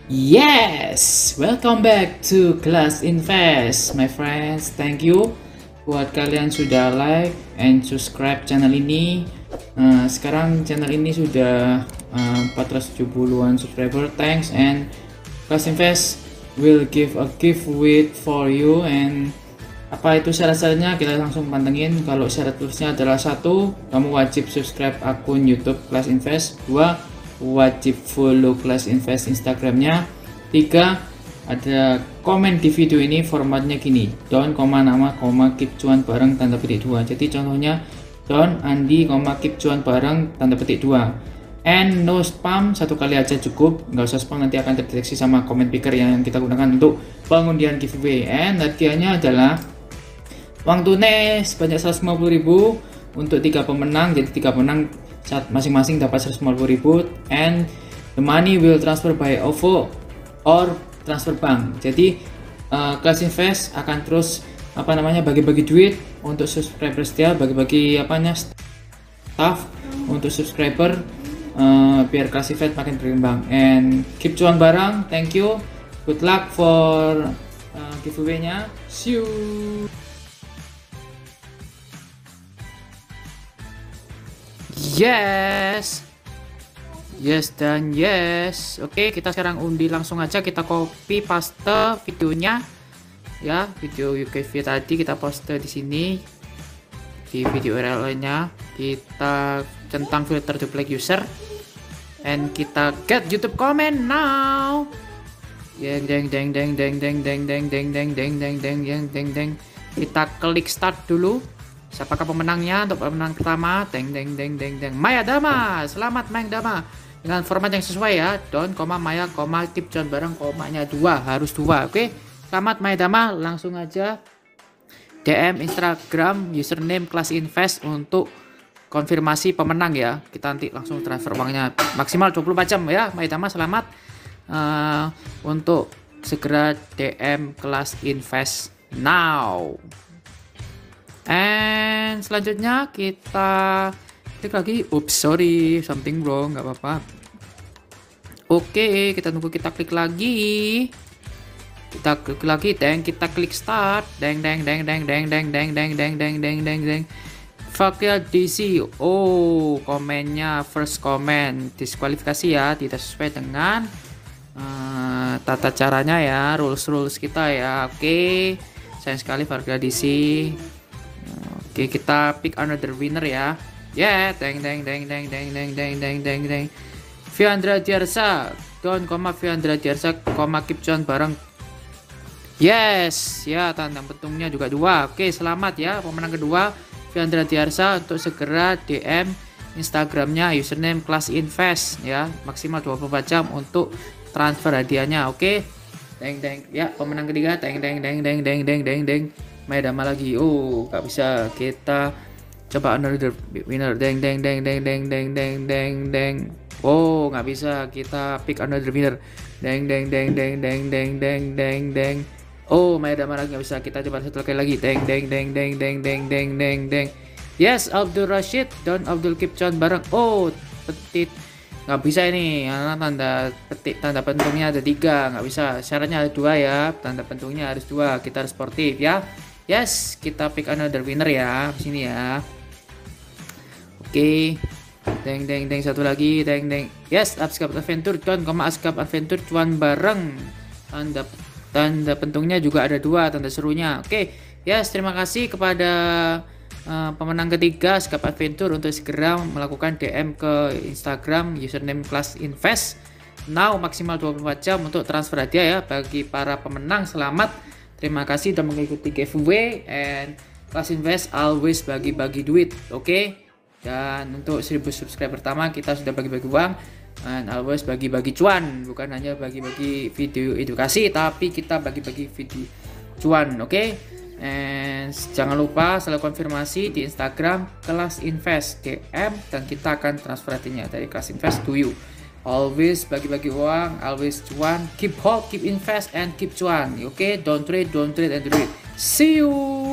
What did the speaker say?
Yes, welcome back to Class Invest, my friends. Thank you buat kalian sudah like and subscribe channel ini. Sekarang channel ini sudah 470-an subscriber. Thanks, and Class Invest will give a giveaway for you. And apa itu syarat-syaratnya? Kita langsung pantengin. Kalau syarat terusnya adalah: 1, kamu wajib subscribe akun YouTube Class Invest. 2, wajib follow Class Invest Instagramnya. 3, ada komen di video ini formatnya gini: Don, nama, keep cuan bareng tanda petik 2. Jadi contohnya Don Andi, keep cuan bareng tanda petik 2. And no spam, satu kali aja cukup, nggak usah spam, nanti akan terdeteksi sama comment picker yang kita gunakan untuk pengundian giveaway. And hadiahnya adalah uang tunai sebanyak 150.000 untuk 3 pemenang. Jadi 3 pemenang masing-masing dapat 150.000, and the money will transfer by OVO or transfer bank. Jadi Class Invest akan terus bagi-bagi duit untuk subscriber setia, bagi-bagi staff untuk subscriber, biar Class Invest makin berkembang. And keep cuan bareng. Thank you, good luck for giveaway-nya. See you. Yes dan yes. Oke, kita sekarang undi langsung aja. Kita copy paste videonya ya, video UKV tadi kita poste di sini di video URL-nya. Kita centang filter duplicate user and kita get YouTube comment now. Kita klik start dulu. Siapakah pemenangnya? Untuk pemenang pertama, Maya Dama. Selamat Maya Dama. Dengan format yang sesuai ya. Don, Maya, keep cuan bareng, komanya 2, harus 2. Oke. Selamat Maya Dama. Langsung aja DM Instagram username Class Invest untuk konfirmasi pemenang ya. Kita nanti langsung transfer uangnya maksimal 24 jam ya. Maya Dama, selamat. Untuk segera DM Class Invest now. And selanjutnya kita klik lagi. Oops, sorry, something wrong, nggak apa-apa. Oke, kita tunggu, kita klik lagi. Kita klik lagi, kita klik start. Fakir DC. Oh, komennya first comment diskualifikasi ya, tidak sesuai dengan tata caranya ya, rules kita ya. Oke, sayang sekali Fakir DC. Oke, kita pick another winner ya. Fiandra Diarsa, Don, Fiandra Diarsa, keep cuan bareng. Yes, ya, tanda petungnya juga 2. Oke, selamat ya pemenang kedua Fiandra Diarsa, untuk segera DM Instagramnya username Class Invest ya, maksimal 24 jam untuk transfer hadiahnya. Oke. Ya, pemenang ketiga. Maya Dama lagi. Oh, nggak bisa. Kita coba another winner. Oh, nggak bisa. Kita pick another winner. Oh, Maya Dama lagi, nggak bisa. Kita coba satu kali lagi. Yes, Abdul Rashid, Don Abdul keep cuan bareng. Oh, petit. Nggak bisa ini, karena tanda pentungnya ada 3, nggak bisa. Syaratnya ada 2 ya, tanda pentungnya harus 2. Kita harus sportif ya. Yes, kita pick another winner ya, sini ya. Oke. Satu lagi. Yes, Ascap Adventure Don, Ascap Adventure cuan bareng. Tanda pentungnya juga ada 2, tanda serunya. Oke. Yes, terima kasih kepada pemenang ketiga Ascap Adventure untuk segera melakukan DM ke Instagram username Class Invest now, maksimal 24 jam untuk transfer hadiah ya. Bagi para pemenang, selamat. Terima kasih sudah mengikuti giveaway, and Class Invest always bagi-bagi duit. Oke. Dan untuk 1000 subscriber pertama kita sudah bagi-bagi uang, and always bagi-bagi cuan, bukan hanya bagi-bagi video edukasi, tapi kita bagi-bagi video cuan. Oke. And jangan lupa selalu konfirmasi di Instagram Class Invest DM, dan kita akan transfer hadiahnya dari Class Invest to you. Always bagi-bagi uang, always cuan. Keep hope, keep invest, and keep cuan. Okay, don't trade and do it. See you.